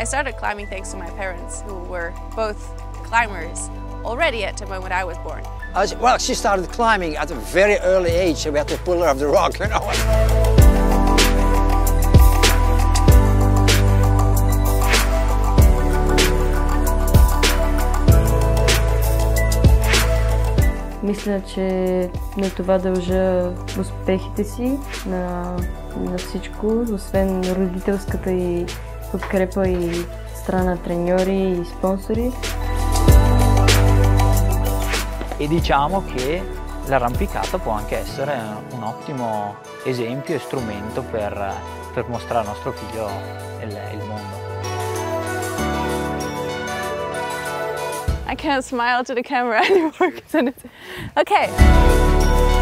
I started climbing thanks to my parents, who were both climbers already at the moment I was born. Well, she started climbing at a very early age, so we had to pull her off the rock, you know. Мисля, че на това дължа успехите си, на всичко, освен родителската и подкрепа и страна треньори и спонсори. E diciamo che l'arrampicata può anche essere un ottimo esempio e strumento per mostrare al nostro figlio il mondo. I can't smile to the camera anymore. Okay.